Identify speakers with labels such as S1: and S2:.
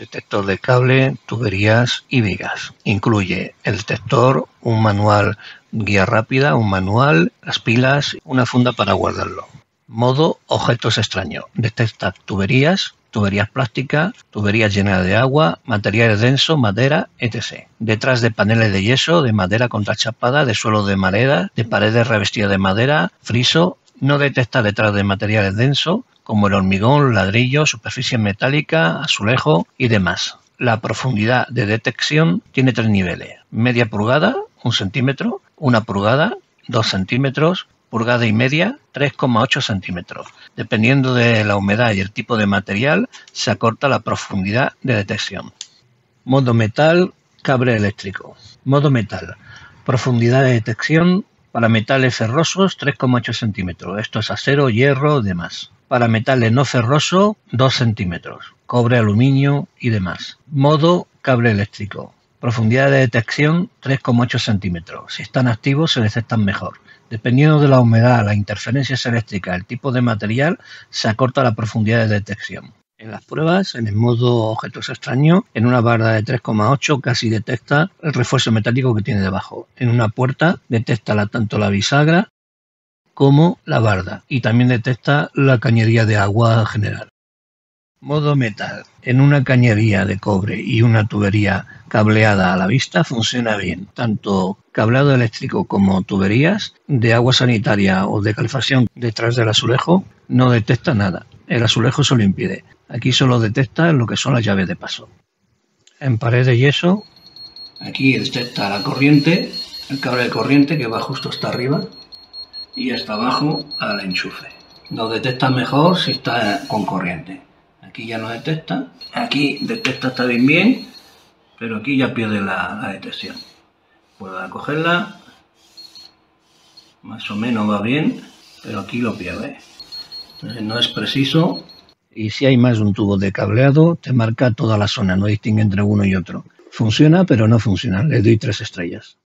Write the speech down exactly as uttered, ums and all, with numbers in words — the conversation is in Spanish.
S1: detector de cable, tuberías y vigas. Incluye el detector, un manual, guía rápida, un manual, las pilas, una funda para guardarlo. Modo objetos extraños. Detecta tuberías, tuberías plásticas, tuberías llenas de agua, materiales densos, madera, etcétera. Detrás de paneles de yeso, de madera contrachapada, de suelo de madera, de paredes revestidas de madera, friso. No detecta detrás de materiales densos como el hormigón, ladrillo, superficie metálica, azulejo y demás. La profundidad de detección tiene tres niveles: media pulgada, un centímetro, una pulgada, dos centímetros, pulgada y media, tres coma ocho centímetros. Dependiendo de la humedad y el tipo de material, se acorta la profundidad de detección. Modo metal, cable eléctrico. Modo metal, profundidad de detección para metales ferrosos tres coma ocho centímetros. Esto es acero, hierro, demás. Para metales no ferrosos, dos centímetros. Cobre, aluminio y demás. Modo cable eléctrico. Profundidad de detección tres coma ocho centímetros. Si están activos se detectan mejor. Dependiendo de la humedad, las interferencias eléctricas, el tipo de material, se acorta la profundidad de detección. En las pruebas, en el modo objetos extraños, en una barra de tres coma ocho casi detecta el refuerzo metálico que tiene debajo. En una puerta detecta la, tanto la bisagra como la barda, y también detecta la cañería de agua general. Modo metal. En una cañería de cobre y una tubería cableada a la vista funciona bien. Tanto cableado eléctrico como tuberías de agua sanitaria o de calefacción detrás del azulejo no detecta nada. El azulejo se lo impide. Aquí solo detecta lo que son las llaves de paso. En pared de yeso, aquí detecta la corriente, el cable de corriente que va justo hasta arriba y hasta abajo al enchufe. Lo detecta mejor si está con corriente. Aquí ya no detecta, aquí detecta también bien, pero aquí ya pierde la, la detección. Vuelve a cogerla, más o menos va bien, pero aquí lo pierde. Entonces no es preciso. Y si hay más de un tubo de cableado, te marca toda la zona, no distingue entre uno y otro. Funciona, pero no funciona. Le doy tres estrellas.